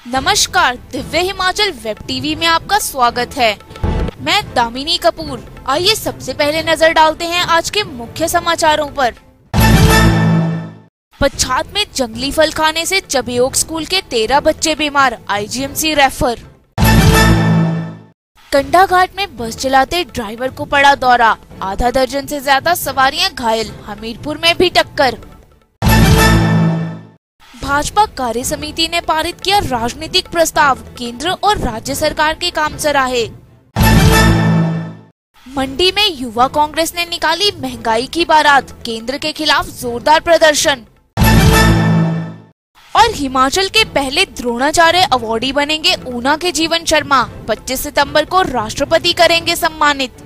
नमस्कार, Divya Himachal web TV में आपका स्वागत है। मैं दामिनी कपूर। आइए सबसे पहले नजर डालते हैं आज के मुख्य समाचारों पर। पच्छाद में जंगली फल खाने से चबेओग स्कूल के 13 बच्चे बीमार, आईजीएमसी रेफर। कंडाघाट में बस चलाते ड्राइवर को पड़ा दौरा, आधा दर्जन से ज्यादा सवारियां घायल, हमीरपुर में भी टक्कर। भाजपा कार्य समिति ने पारित किया राजनीतिक प्रस्ताव, केंद्र और राज्य सरकार के काम सराहे। मंडी में युवा कांग्रेस ने निकाली महंगाई की बारात, केंद्र के खिलाफ जोरदार प्रदर्शन। और हिमाचल के पहले द्रोणाचार्य अवार्डी बनेंगे ऊना के जीवन शर्मा, 25 सितंबर को राष्ट्रपति करेंगे सम्मानित।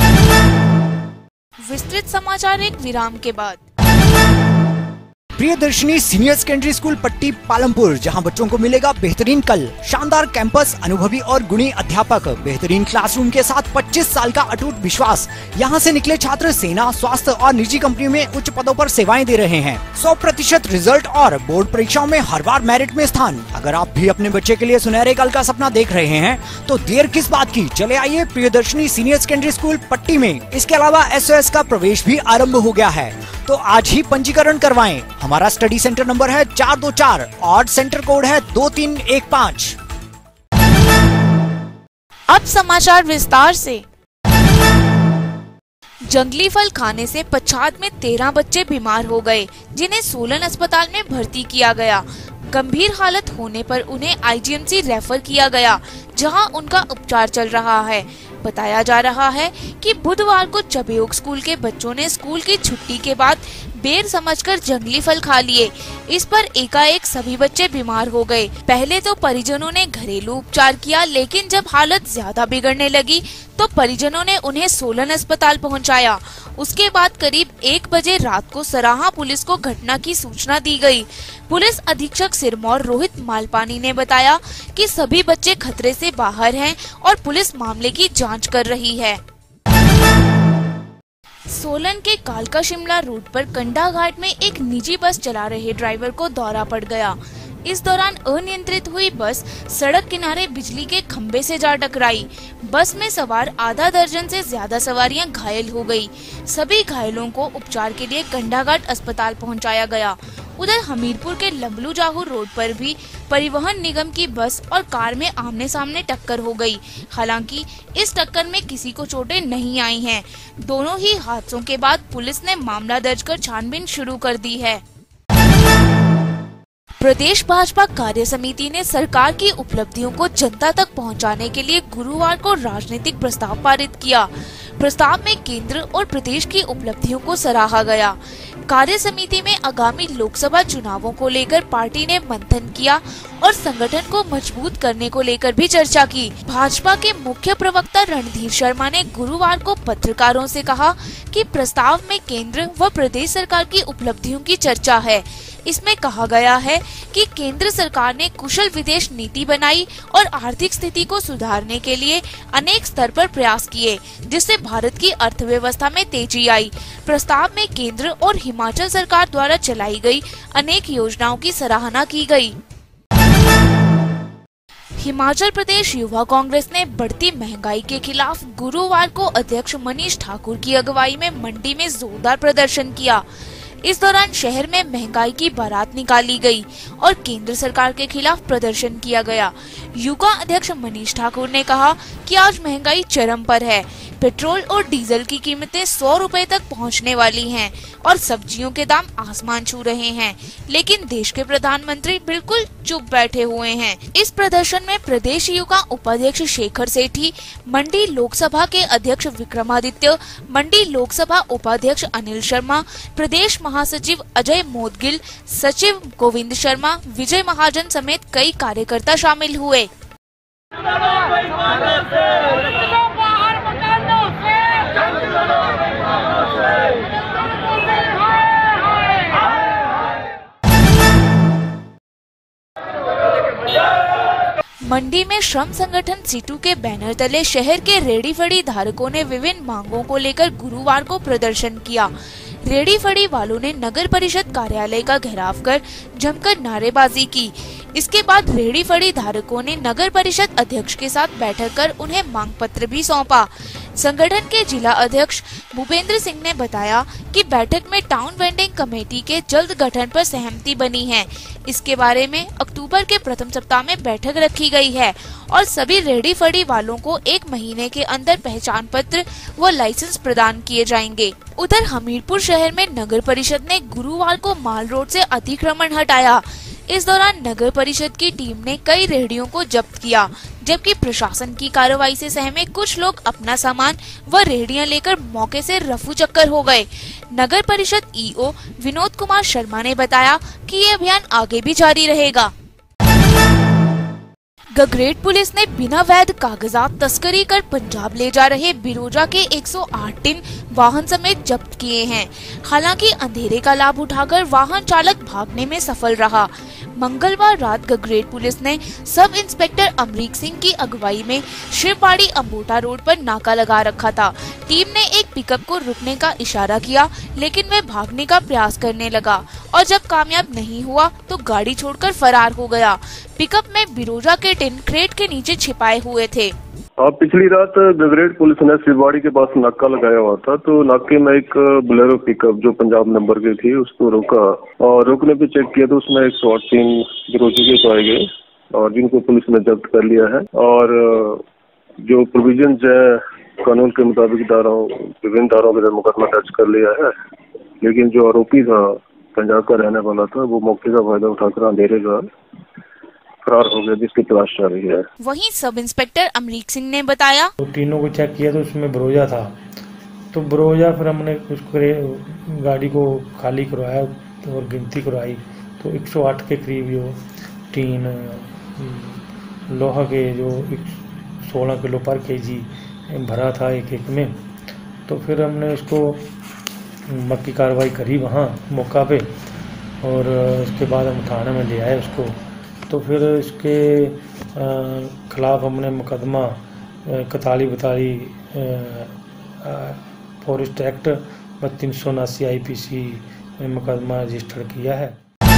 विस्तृत समाचार एक विराम के बाद। प्रियदर्शनी सीनियर सेकेंडरी स्कूल पट्टी पालमपुर, जहां बच्चों को मिलेगा बेहतरीन कल, शानदार कैंपस, अनुभवी और गुणी अध्यापक, बेहतरीन क्लासरूम के साथ 25 साल का अटूट विश्वास। यहां से निकले छात्र सेना, स्वास्थ्य और निजी कंपनियों में उच्च पदों पर सेवाएं दे रहे हैं। 100% रिजल्ट और बोर्ड परीक्षाओं में हर बार मेरिट में स्थान। अगर आप भी अपने बच्चे के लिए सुनहरे कल का सपना देख रहे हैं तो देर किस बात की, चले आइए प्रियदर्शनी सीनियर सेकेंडरी स्कूल पट्टी में। इसके अलावा SOS का प्रवेश भी आरम्भ हो गया है, तो आज ही पंजीकरण करवाएं। हमारा स्टडी सेंटर नंबर है 424 और सेंटर कोड है 2315। अब समाचार विस्तार से। जंगली फल खाने से पच्छाद में 13 बच्चे बीमार हो गए, जिन्हें सोलन अस्पताल में भर्ती किया गया। गंभीर हालत होने पर उन्हें आईजीएमसी रेफर किया गया, जहां उनका उपचार चल रहा है। बताया जा रहा है कि बुधवार को चबेओग स्कूल के बच्चों ने स्कूल की छुट्टी के बाद बेर समझकर जंगली फल खा लिए। इस पर एकाएक सभी बच्चे बीमार हो गए। पहले तो परिजनों ने घरेलू उपचार किया, लेकिन जब हालत ज्यादा बिगड़ने लगी तो परिजनों ने उन्हें सोलन अस्पताल पहुंचाया। उसके बाद करीब 1 बजे रात को सराहा पुलिस को घटना की सूचना दी गई। पुलिस अधीक्षक सिरमौर रोहित मालपानी ने बताया कि सभी बच्चे खतरे से बाहर हैं और पुलिस मामले की जांच कर रही है। सोलन के कालका शिमला रूट पर कंडाघाट में एक निजी बस चला रहे ड्राइवर को दौरा पड़ गया। इस दौरान अनियंत्रित हुई बस सड़क किनारे बिजली के खंभे से जा टकराई। बस में सवार आधा दर्जन से ज्यादा सवारियां घायल हो गई। सभी घायलों को उपचार के लिए कंडाघाट अस्पताल पहुंचाया गया। उधर हमीरपुर के लंबलू जाहू रोड पर भी परिवहन निगम की बस और कार में आमने सामने टक्कर हो गई। हालांकि इस टक्कर में किसी को चोटें नहीं आई हैं। दोनों ही हादसों के बाद पुलिस ने मामला दर्ज कर छानबीन शुरू कर दी है। प्रदेश भाजपा कार्य समिति ने सरकार की उपलब्धियों को जनता तक पहुंचाने के लिए गुरुवार को राजनीतिक प्रस्ताव पारित किया। प्रस्ताव में केंद्र और प्रदेश की उपलब्धियों को सराहा गया। कार्य समिति में आगामी लोकसभा चुनावों को लेकर पार्टी ने मंथन किया और संगठन को मजबूत करने को लेकर भी चर्चा की। भाजपा के मुख्य प्रवक्ता रणधीर शर्मा ने गुरुवार को पत्रकारों से कहा कि प्रस्ताव में केंद्र व प्रदेश सरकार की उपलब्धियों की चर्चा है। इसमें कहा गया है कि केंद्र सरकार ने कुशल विदेश नीति बनाई और आर्थिक स्थिति को सुधारने के लिए अनेक स्तर पर प्रयास किए, जिससे भारत की अर्थव्यवस्था में तेजी आई। प्रस्ताव में केंद्र और हिमाचल सरकार द्वारा चलाई गई अनेक योजनाओं की सराहना की गई। हिमाचल प्रदेश युवा कांग्रेस ने बढ़ती महंगाई के खिलाफ गुरुवार को अध्यक्ष मनीष ठाकुर की अगुवाई में मंडी में जोरदार प्रदर्शन किया। इस दौरान शहर में महंगाई की बारात निकाली गई और केंद्र सरकार के खिलाफ प्रदर्शन किया गया। युवा अध्यक्ष मनीष ठाकुर ने कहा कि आज महंगाई चरम पर है। पेट्रोल और डीजल की कीमतें 100 रुपए तक पहुंचने वाली हैं और सब्जियों के दाम आसमान छू रहे हैं, लेकिन देश के प्रधानमंत्री बिल्कुल चुप बैठे हुए हैं। इस प्रदर्शन में प्रदेश युवा उपाध्यक्ष शेखर सेठी, मंडी लोकसभा के अध्यक्ष विक्रमादित्य, मंडी लोकसभा उपाध्यक्ष अनिल शर्मा, प्रदेश महासचिव अजय मोदगिल, सचिव गोविंद शर्मा, विजय महाजन समेत कई कार्यकर्ता शामिल हुए। मंडी में श्रम संगठन सीटू के बैनर तले शहर के रेडी फड़ी धारकों ने विभिन्न मांगों को लेकर गुरुवार को प्रदर्शन किया। रेहड़ी फड़ी वालों ने नगर परिषद कार्यालय का घेराव कर जमकर नारेबाजी की। इसके बाद रेहड़ी फड़ी धारकों ने नगर परिषद अध्यक्ष के साथ बैठक कर उन्हें मांग पत्र भी सौंपा। संगठन के जिला अध्यक्ष भूपेंद्र सिंह ने बताया कि बैठक में टाउन वेंडिंग कमेटी के जल्द गठन पर सहमति बनी है। इसके बारे में अक्टूबर के प्रथम सप्ताह में बैठक रखी गई है और सभी रेहड़ी फड़ी वालों को 1 महीने के अंदर पहचान पत्र व लाइसेंस प्रदान किए जाएंगे। उधर हमीरपुर शहर में नगर परिषद ने गुरुवार को माल रोड से अतिक्रमण हटाया। इस दौरान नगर परिषद की टीम ने कई रेहड़ियों को जब्त किया, जबकि प्रशासन की कार्रवाई से सहमे कुछ लोग अपना सामान व रेहड़ियां लेकर मौके से रफू चक्कर हो गए। नगर परिषद ईओ विनोद कुमार शर्मा ने बताया कि ये अभियान आगे भी जारी रहेगा। गगरेट पुलिस ने बिना वैध कागजात तस्करी कर पंजाब ले जा रहे बिरोजा के 108 टिन वाहन समेत जब्त किए हैं। हालांकि अंधेरे का लाभ उठाकर वाहन चालक भागने में सफल रहा। मंगलवार रात गगरेट पुलिस ने सब इंस्पेक्टर अमरीक सिंह की अगुवाई में शिवबाड़ी अम्बोटा रोड पर नाका लगा रखा था। टीम ने एक पिकअप को रुकने का इशारा किया, लेकिन वह भागने का प्रयास करने लगा और जब कामयाब नहीं हुआ तो गाड़ी छोड़कर फरार हो गया। पिकअप में बिरोजा के टिन क्रेट के नीचे छिपाए हुए थे। पिछली रात गगरेट पुलिस ने शिवबाड़ी के पास नाका लगाया हुआ था, तो नाके में एक बोलेरो पिकअप जो पंजाब नंबर की थी उसको रोका और रोकने पे चेक किया तो उसमें 108 बिरोजे के पाए गए और जिनको पुलिस ने जब्त कर लिया है। और जो प्रोविजन है कानून के मुताबिक विभिन्न धाराओं के मुकदमा दर्ज कर लिया है, लेकिन जो आरोपी था पंजाब का रहने वाला था वो मौके का फायदा उठाकर अंधेरे का फरार हो गया, जिसकी तलाश चल रही है। वहीं सब इंस्पेक्टर अमरीक सिंह ने बताया, तो तीनों को चेक किया तो उसमें बिरोजा था, तो बिरोजा फिर हमने उसको गाड़ी को खाली करवाया और गिनती करवाई तो 108 के करीब जो टीन लोहा के जो 16 किलो पर केजी भरा था एक में। तो फिर हमने उसको मक्की कार्रवाई करी वहाँ मौका पे और उसके बाद हम थाने में ले आए उसको। तो फिर इसके खिलाफ हमने मुकदमा 41-42 फॉरेस्ट एक्ट 379 IPC में मुकदमा रजिस्टर किया है।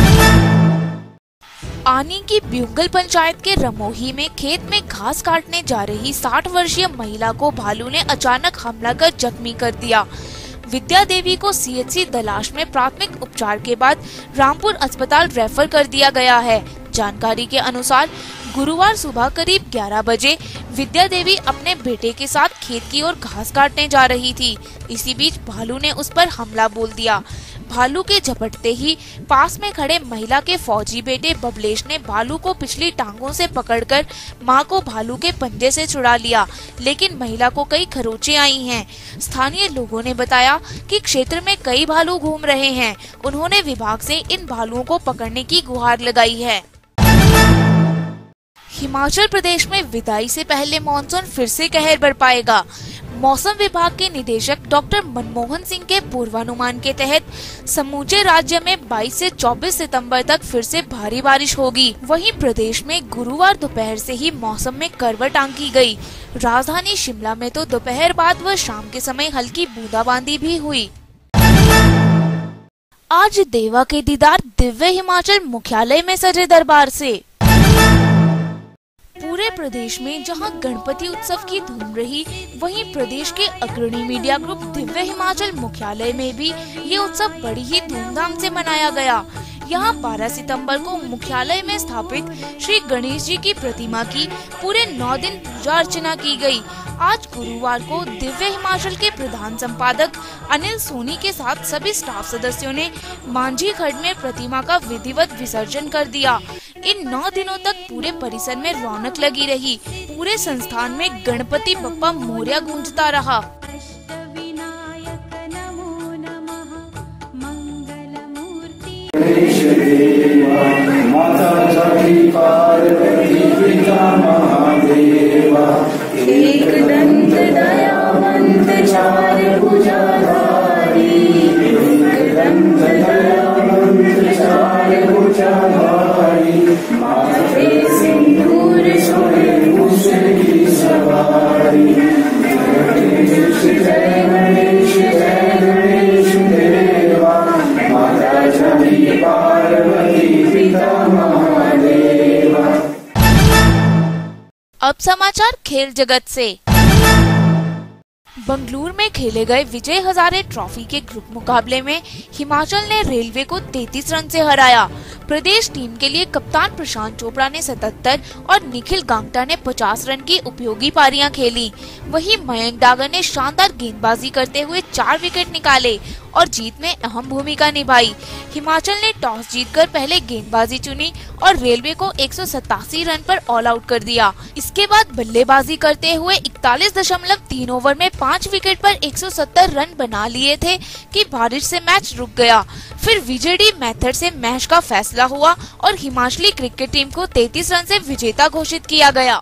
आनी की ब्यूंगल पंचायत के रमोही में खेत में घास काटने जा रही 60 वर्षीय महिला को भालू ने अचानक हमला कर जख्मी कर दिया। विद्या देवी को CHC दलाश में प्राथमिक उपचार के बाद रामपुर अस्पताल रेफर कर दिया गया है। जानकारी के अनुसार गुरुवार सुबह करीब 11 बजे विद्या देवी अपने बेटे के साथ खेत की ओर घास काटने जा रही थी। इसी बीच भालू ने उस पर हमला बोल दिया। भालू के झपटते ही पास में खड़े महिला के फौजी बेटे बबलेश ने भालू को पिछली टांगों से पकड़कर मां को भालू के पंजे से छुड़ा लिया, लेकिन महिला को कई खरोंचें आई हैं। स्थानीय लोगों ने बताया कि क्षेत्र में कई भालू घूम रहे हैं। उन्होंने विभाग से इन भालुओं को पकड़ने की गुहार लगाई है। हिमाचल प्रदेश में विदाई से पहले मॉनसून फिर से कहर बरपाएगा। मौसम विभाग के निदेशक डॉक्टर मनमोहन सिंह के पूर्वानुमान के तहत समूचे राज्य में 22 से 24 सितंबर तक फिर से भारी बारिश होगी। वहीं प्रदेश में गुरुवार दोपहर से ही मौसम में करवट आंकी गई। राजधानी शिमला में तो दोपहर बाद व शाम के समय हल्की बूंदाबांदी भी हुई। आज देवा के दीदार दिव्य हिमाचल मुख्यालय में सजे दरबार से। पूरे प्रदेश में जहां गणपति उत्सव की धूम रही, वहीं प्रदेश के अग्रणी मीडिया ग्रुप दिव्य हिमाचल मुख्यालय में भी ये उत्सव बड़ी ही धूमधाम से मनाया गया। यहाँ 12 सितंबर को मुख्यालय में स्थापित श्री गणेश जी की प्रतिमा की पूरे 9 दिन पूजा अर्चना की गई। आज गुरुवार को दिव्य हिमाचल के प्रधान संपादक अनिल सोनी के साथ सभी स्टाफ सदस्यों ने मांझी खड्ड में प्रतिमा का विधिवत विसर्जन कर दिया। इन 9 दिनों तक पूरे परिसर में रौनक लगी रही। पूरे संस्थान में गणपति बप्पा मोरया गूंजता रहा। एकदंत दयावंत चार भुजाधारी, एकदंत दयावंत चार भुजाधारी, माथे सिंदूर सोहे मूष की सवारी। जय गणेश जय गणेश जय गणेश देव। अब समाचार खेल जगत से। बंगलुरु में खेले गए विजय हजारे ट्रॉफी के ग्रुप मुकाबले में हिमाचल ने रेलवे को 33 रन से हराया। प्रदेश टीम के लिए कप्तान प्रशांत चोपड़ा ने 77 और निखिल गांगटा ने 50 रन की उपयोगी पारियां खेली। वहीं मयंक डागर ने शानदार गेंदबाजी करते हुए 4 विकेट निकाले और जीत में अहम भूमिका निभाई। हिमाचल ने टॉस जीतकर पहले गेंदबाजी चुनी और रेलवे को 187 रन पर ऑल आउट कर दिया। इसके बाद बल्लेबाजी करते हुए 41.3 ओवर में 5 विकेट पर 170 रन बना लिए थे कि बारिश से मैच रुक गया। फिर वीजेडी मेथड से मैच का फैसला हुआ और हिमाचली क्रिकेट टीम को 33 रन से विजेता घोषित किया गया।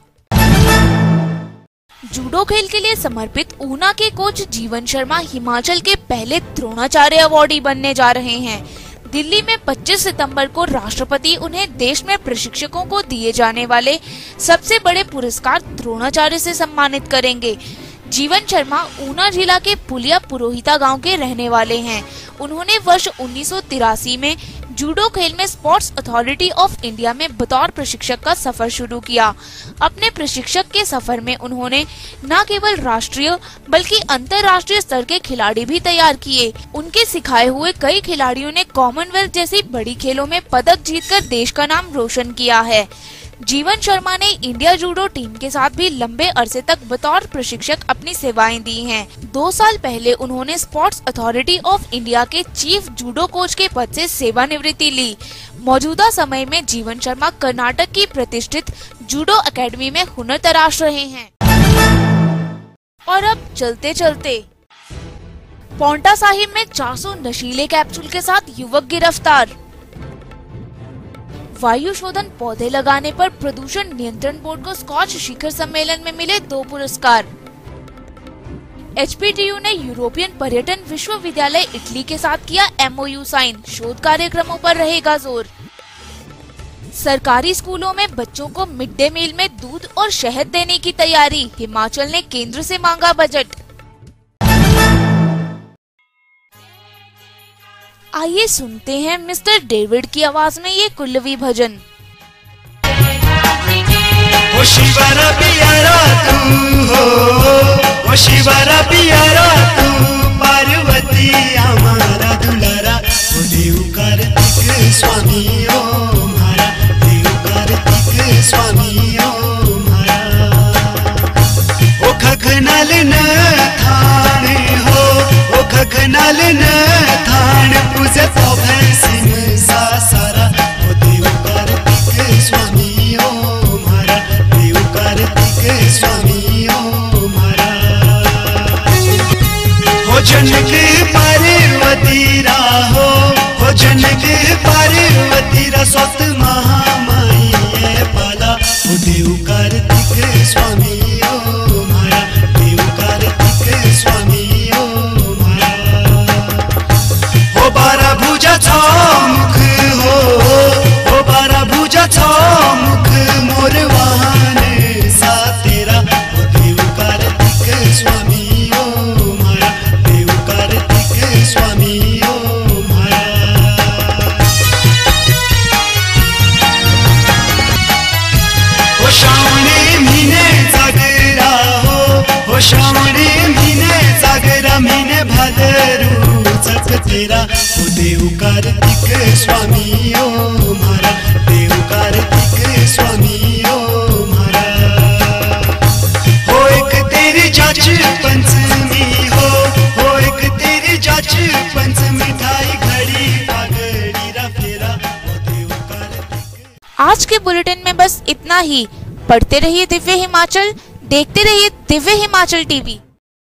जूडो खेल के लिए समर्पित ऊना के कोच जीवन शर्मा हिमाचल के पहले द्रोणाचार्य अवार्डी बनने जा रहे हैं। दिल्ली में 25 सितंबर को राष्ट्रपति उन्हें देश में प्रशिक्षकों को दिए जाने वाले सबसे बड़े पुरस्कार द्रोणाचार्य से सम्मानित करेंगे। जीवन शर्मा ऊना जिला के पुलिया पुरोहिता गांव के रहने वाले हैं। उन्होंने वर्ष 1983 में जूडो खेल में स्पोर्ट्स अथॉरिटी ऑफ इंडिया में बतौर प्रशिक्षक का सफर शुरू किया। अपने प्रशिक्षक के सफर में उन्होंने न केवल राष्ट्रीय बल्कि अंतर्राष्ट्रीय स्तर के खिलाड़ी भी तैयार किए। उनके सिखाए हुए कई खिलाड़ियों ने कॉमनवेल्थ जैसी बड़ी खेलों में पदक जीतकर देश का नाम रोशन किया है। जीवन शर्मा ने इंडिया जूडो टीम के साथ भी लंबे अरसे तक बतौर प्रशिक्षक अपनी सेवाएं दी हैं। 2 साल पहले उन्होंने स्पोर्ट्स अथॉरिटी ऑफ इंडिया के चीफ जूडो कोच के पद से सेवानिवृत्ति ली। मौजूदा समय में जीवन शर्मा कर्नाटक की प्रतिष्ठित जूडो एकेडमी में हुनर तराश रहे हैं। और अब चलते चलते पांवटा साहिब में 400 नशीले कैप्सूल के साथ युवक गिरफ्तार। वायु शोधन पौधे लगाने पर प्रदूषण नियंत्रण बोर्ड को स्कॉच शिखर सम्मेलन में मिले 2 पुरस्कार। HPTU ने यूरोपियन पर्यटन विश्वविद्यालय इटली के साथ किया MOU साइन, शोध कार्यक्रमों पर रहेगा जोर। सरकारी स्कूलों में बच्चों को मिड डे मील में दूध और शहद देने की तैयारी, हिमाचल ने केंद्र से मांगा बजट। आइए सुनते हैं मिस्टर डेविड की आवाज में ये कुल्लवी भजन। ओ शिवारा पियारा तू हो, ओ शिवारा पियारा तू, पार्वती हमारा दुलारा, ओ देव कार्तिक स्वामी ओ हमारा, देव कार्तिक स्वामी ओ हमारा। ओ खखनाल न थाने हो, ओ खखनाल न थान पूजे तो भैंसिन सा सारा, ओ देव कार्तिक स्वामी ओ हमारा, देव कार्तिक स्वामी ओ हमारा। हो जनक पार्वती राहो, हो जनक पार्वती रा स्वत महामाई है पाला, ओ देव कार्तिक स्वामी ओ हमारा, देव कार्तिक स्वामी ओ हमारा। हो 12 भुजा 6 मुख हो, हो 12 भुजा 6 मुख मोर वाहन सा तेरा, ओ देव कार्तिक स्वामी ओ हमारा, देव कार्तिक स्वामी ओ हमारा। हो श्रावणी महीने जागरा हो श्रावणी महीने जागरा, महीने भादरू चक तेरा, ओ देव कार्तिक स्वामी ओ हमारा, देव कार्तिक स्वामी ओ हमारा। हो एक तेरी जाच पंचमी हो एक तेरी जाच पंचमी, मिठाई घड़ी पगड़ी रा फेरा, ओ देव कार्तिक। आज के बुलेटिन में बस इतना ही। पढ़ते रहिए दिव्य हिमाचल, देखते रहिए दिव्य हिमाचल टीवी।